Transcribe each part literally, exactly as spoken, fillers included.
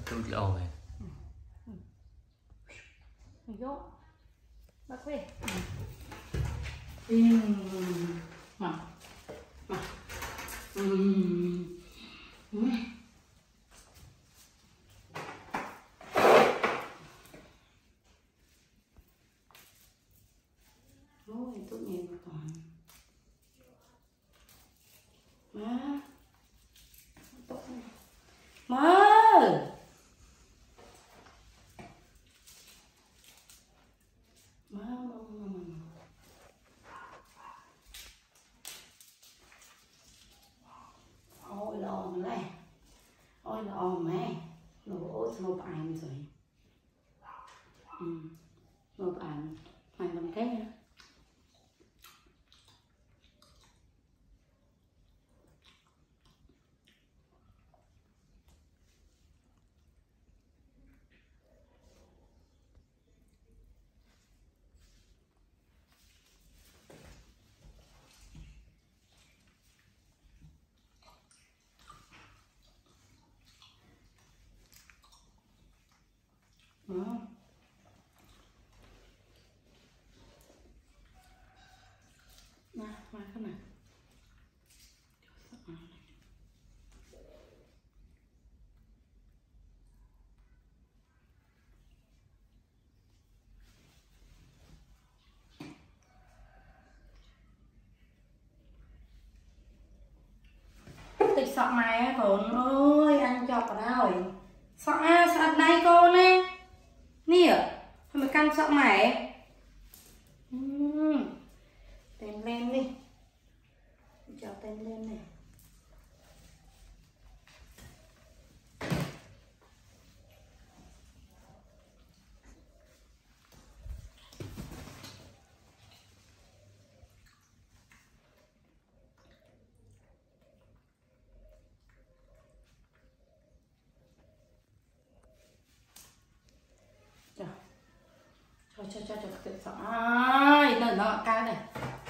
tụt lò này. Vô. Bắt về. Ừm. Mà. Mà. Ừm. Ừm. Ôi, tốt nghiệp một toàn. Má. Tốt này. Má. Má, má, má, má. Ôi lò mà này. Ôi lò mà. Lò ốt nộp ảnh rồi. Ừ. Nộp ảnh. Mày làm cái nữa. Ừ. Nè, mà cái này. Tịch sọ mày con ơi, ăn chọc ở đâu rồi? Sọ à, sọ đây con nè. Nè, thôi mày căn sọ mày. Uhm. Tem lên đi. Cho tem lên này. Cho cho cho cho tự sợ ai nó nó cái này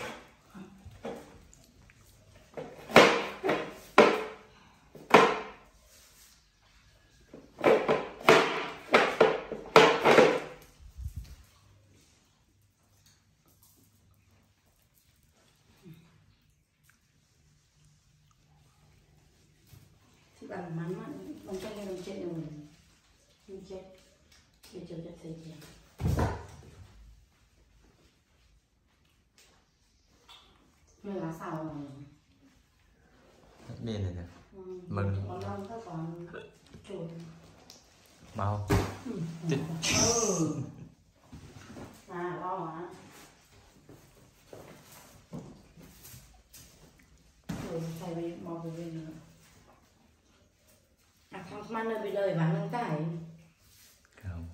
chị bằng mắn mắn bằng chân lên đồng chết rồi mình chết để chờ cho thấy gì nơi lá xào rồi Bên này nè. ừ. Mừng. Còn lâu các còn chuột Mau. ừ. Tích. Ừ. À lo hả? Rồi thầy bây mò về bên nữa. À không mang nơi bị đời bán nâng tải. Không.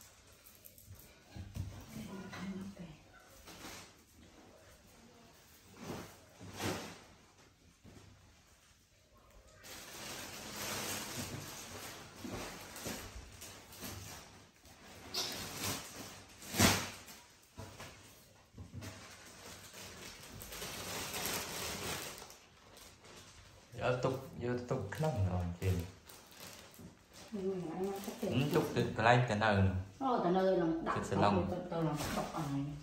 Ở tục, vô tục nóng rồi chuyện. Ừ, tục từ cái này cái nào nữa. Ồ, cái nơi là đặt cái lòng tôi tôi làm đọc ở này.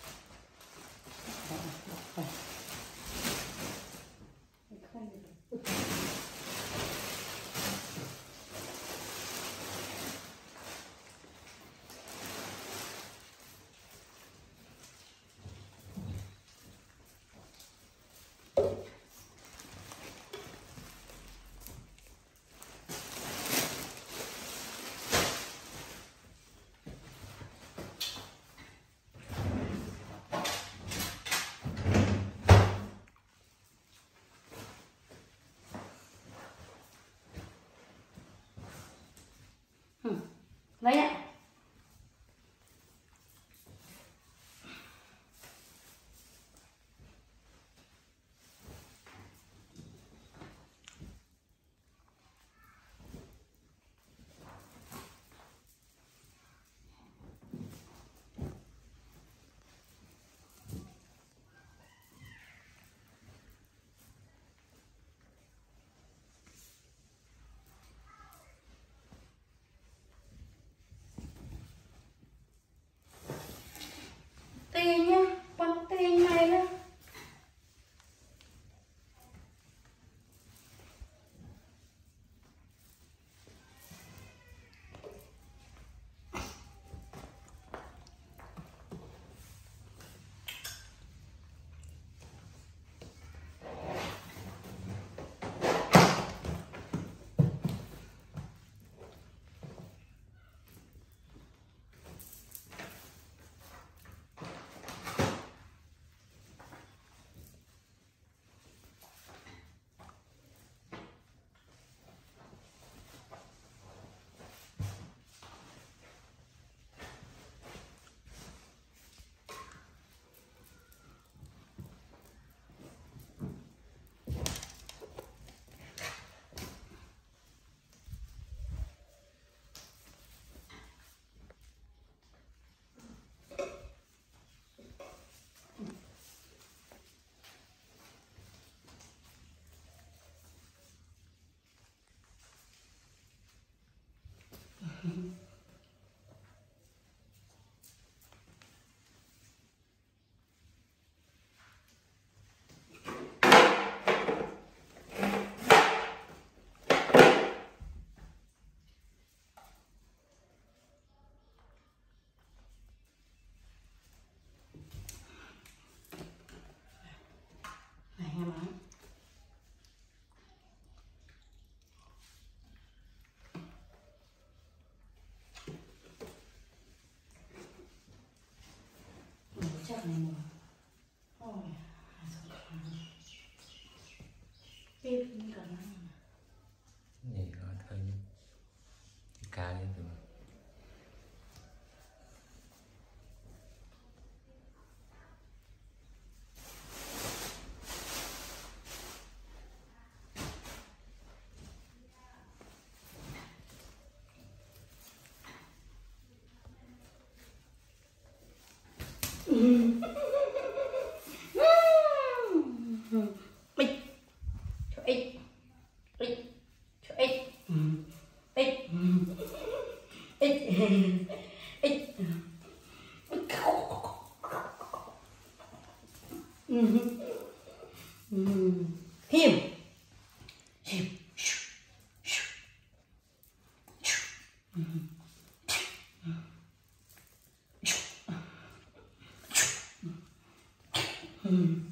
Lấy ạ. nhà má chắc này mà ôi bếp như cả năng Gì có thôi ca lên rồi. ít cho ít ít cho ít ít ít ít hiểm hiểm Mm.